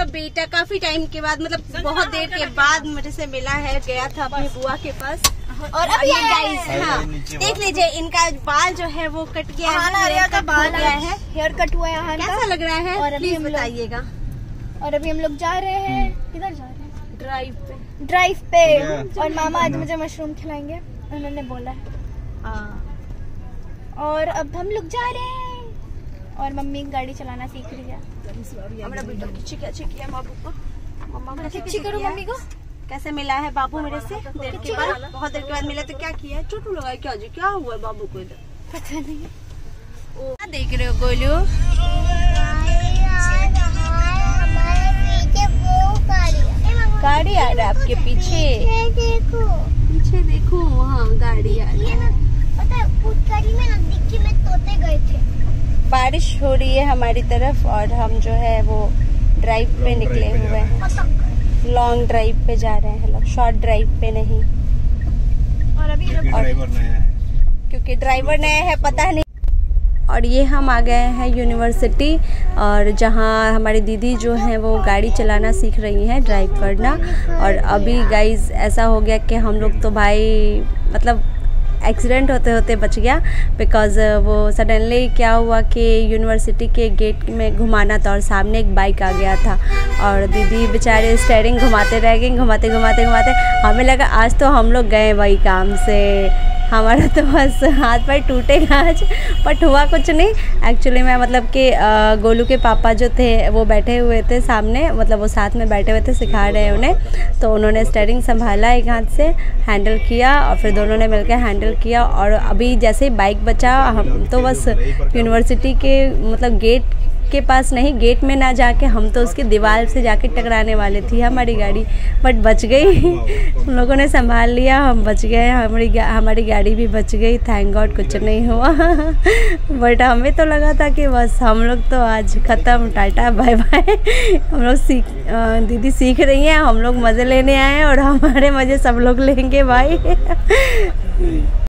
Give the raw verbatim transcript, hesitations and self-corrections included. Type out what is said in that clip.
बेटा काफी टाइम के बाद, मतलब बहुत देर के बाद मुझे से मिला है। गया था अपनी बुआ के पास और अब ये गाइस, हाँ देख लीजिए इनका बाल जो है वो कट गया है, का बाल गया है, हेयर कट हुआ है। कैसा लग रहा है और अभी बताइएगा। और अभी हम लोग जा रहे हैं, किधर जा रहे हैं? ड्राइव पे। ड्राइव पे और मामा आज मुझे मशरूम खिलाएंगे, उन्होंने बोला है। और अब हम लोग जा रहे हैं और मम्मी गाड़ी चलाना सीख रही है। हमारा बेटा खिच्ची क्या किया बाबू को, मम्मा खिच्ची करो मम्मी को। कैसे मिला है बाबू मेरे से देर के बाद, बहुत देर के बाद मिला तो क्या किया है? चोट लगा है क्या जी? क्या हुआ है बाबू को इधर? पता नहीं। क्या देख रहे हो गोलू? गाड़ी आ रहा है आपके पीछे, देखो पीछे देखो, वहाँ गाड़ी आ रही है। पता है उस गाड़ी में ना डिक्की में तोते गए थे। बारिश हो रही है हमारी तरफ और हम जो है वो ड्राइव पे निकले हुए हैं। लॉन्ग ड्राइव पे जा रहे हैं लोग, शॉर्ट ड्राइव पे नहीं। और अभी ड्राइवर नया है, क्योंकि ड्राइवर नया है पता नहीं। और ये हम आ गए हैं यूनिवर्सिटी, और जहाँ हमारी दीदी जो है वो गाड़ी चलाना सीख रही हैं, ड्राइव करना। और अभी गाइज ऐसा हो गया कि हम लोग तो भाई मतलब एक्सीडेंट होते होते बच गया, बिकॉज़ वो सडनली क्या हुआ कि यूनिवर्सिटी के गेट में घुमाना था और सामने एक बाइक आ गया था और दीदी बेचारे स्टीयरिंग घुमाते रह गए, घुमाते घुमाते घुमाते हमें लगा आज तो हम लोग गए वही काम से, हमारा तो बस हाथ पैर टूटेगा आज। बट हुआ कुछ नहीं एक्चुअली। मैं मतलब कि गोलू के पापा जो थे वो बैठे हुए थे सामने, मतलब वो साथ में बैठे हुए थे, सिखा रहे हैं उन्हें, तो उन्होंने स्टीयरिंग संभाला एक हाथ से, हैंडल किया और फिर दोनों ने मिलकर हैंडल किया। और अभी जैसे ही बाइक बचा, हम तो बस यूनिवर्सिटी के मतलब गेट के पास नहीं, गेट में ना जाके हम तो उसकी दीवार से जाके टकराने वाले थी हमारी गाड़ी, बट बच गई। हम लोगों ने संभाल लिया, हम बच गए, हमारी हमारी गाड़ी भी बच गई, थैंक गॉड कुछ नहीं हुआ। बट हमें तो लगा था कि बस हम लोग तो आज ख़त्म, टाटा बाय बाय। हम लोग सीख दीदी सीख रही हैं, हम लोग मज़े लेने आए हैं और हमारे मज़े सब लोग लेंगे भाई।